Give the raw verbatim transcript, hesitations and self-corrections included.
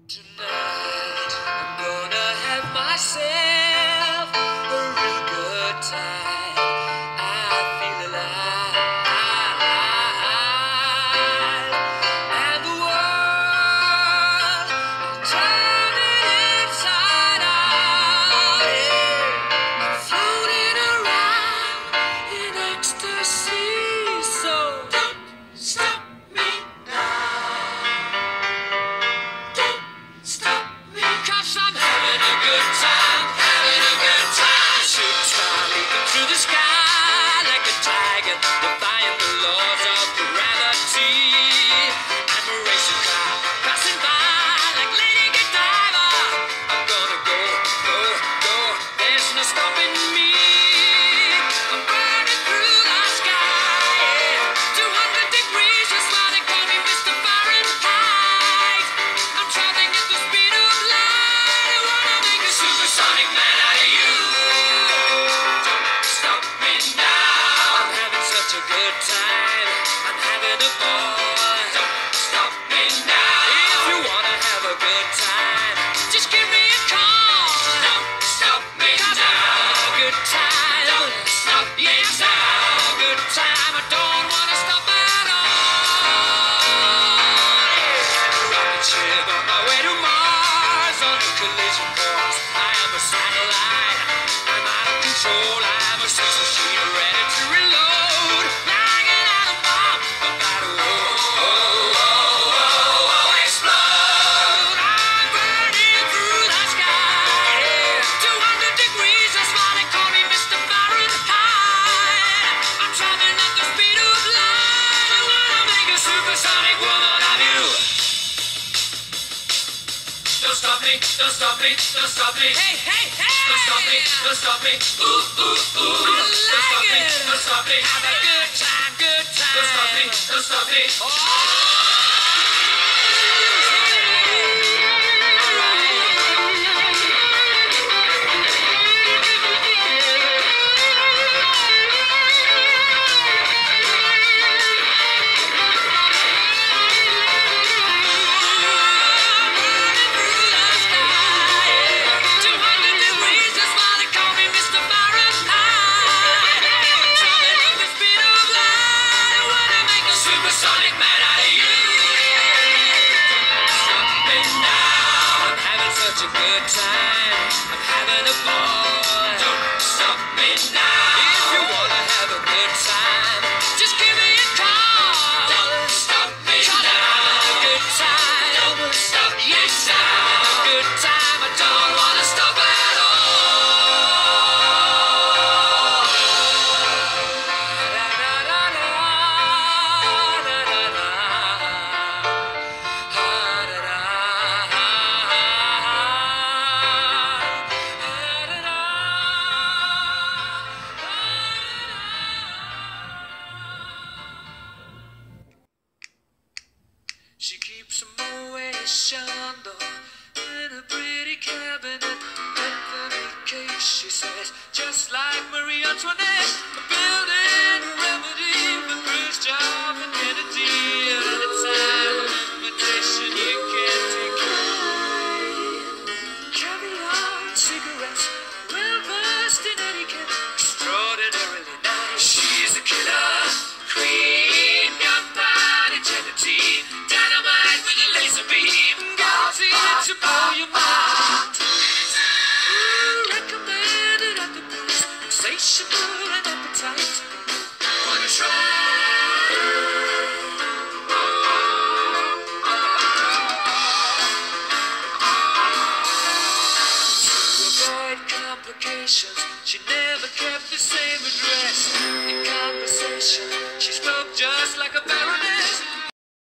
Tonight, I'm gonna have myself a real good time. I feel alive, and the world, I'm turning inside out. Yeah. I'm floating around in ecstasy, so don't stop me now. Stop me, 'cause I'm having a good time, having a good time. Shooting star leaping through the sky like a tiger, defying the laws of gravity. I'm a racing car passing by like Lady Godiva. I'm gonna go, go, go. There's no stopping me. I'm burning through the sky, yeah. two hundred degrees, just why they call me Mister Fahrenheit. I'm traveling at the speed of light. I wanna make a supersonic man out of you. Don't stop me now. I'm having such a good time. I'm having a ball. Don't stop me now. If you wanna have a good time, just give me a call. Don't stop me now. I'm having a good time. Don't stop me now. I'm having a good time. I don't wanna stop at all. Yeah. Rocket ship on my way to Mars on a collision course. I am a satellite. I'm out of control. I'm a sex machine ready to reload. Flying out of bomb, about to oh, oh, oh, oh, oh, explode. I'm burning through the sky. Yeah. two hundred degrees, that's why they call me Mister Fahrenheit. I'm traveling at the speed of light. I wanna make a supersonic woman of you. Don't stop me, don't stop me, don't stop me. Hey, hey, hey! Don't stop me, don't stop me. Ooh, ooh, ooh. I like don't stop it. me, don't stop me. Have a good time, good time. Don't stop me, don't stop me. Oh! Supersonic man out of you. Stop me now. I'm having such a good time. I'm having a ball. Don't stop me now. If you wanna have a good time, just give me a call. Don't stop me now. I'm having a good time. Don't stop me yes, now. I'm having a good time. I don't wanna stop at all. She keeps a Moet Chandon in a pretty cabinet. Anthony cake, she says, just like Marie Antoinette. A building a remedy for Khrushchev and Kennedy. At a time of invitation you can't decline. Caviar, cigarettes, well versed in etiquette, extraordinarily nice. She's a killer queen, gunpowder gelatine, dynamite with a laser beam, gauzy to blow your mind. Ooh, recommended at the booth, insatiable and appetite. Wanna try? To avoid complications, she never